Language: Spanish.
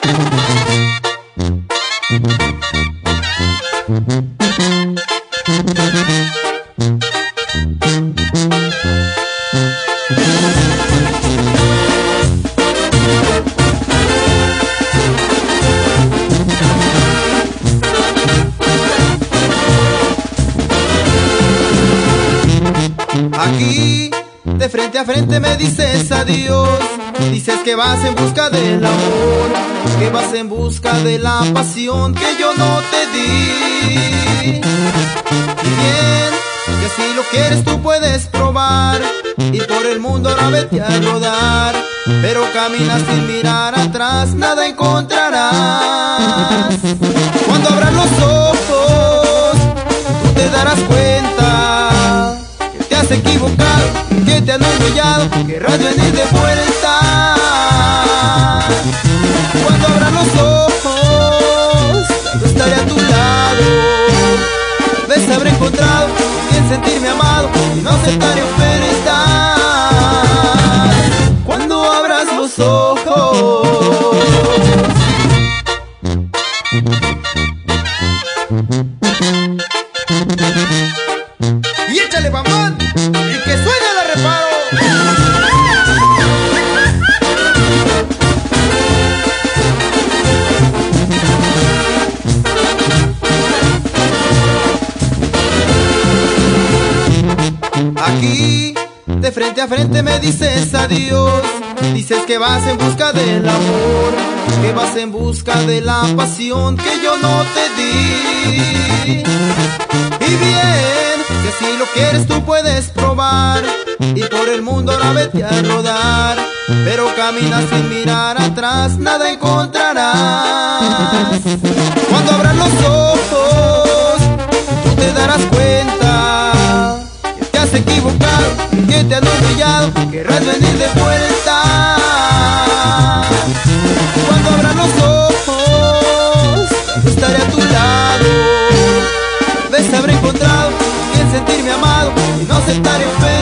Aquí, de frente a frente me dices adiós. Dices que vas en busca del amor, que vas en busca de la pasión que yo no te di. Y bien, que si lo quieres tú puedes probar, ir por el mundo ahora vete a rodar. Pero caminas sin mirar atrás, nada encontrarás. Cuando abras los ojos, tú te darás cuenta que te has equivocado, que te han humillado, querrás venir de vuelta. Cuando abras los ojos, yo estaré a tu lado. Ves, habré encontrado en sentirme amado y no aceptaré oferta. Cuando abras los ojos. Y échale bambán y que suene la reparo. Aquí, de frente a frente me dices adiós. Dices que vas en busca del amor, que vas en busca de la pasión que yo no te di. Y bien, que si lo quieres tú puedes probar, y por el mundo ahora vete a rodar. Pero camina sin mirar atrás, nada encontrarás. Cuando abras los ojos, tú te darás cuenta que te has equivocado, que te han humillado, querrás venir de vuelta. Cuando abras los ojos, yo estaré a tu lado. Ves, habré encontrado en sentirme amado y no aceptaré oferta.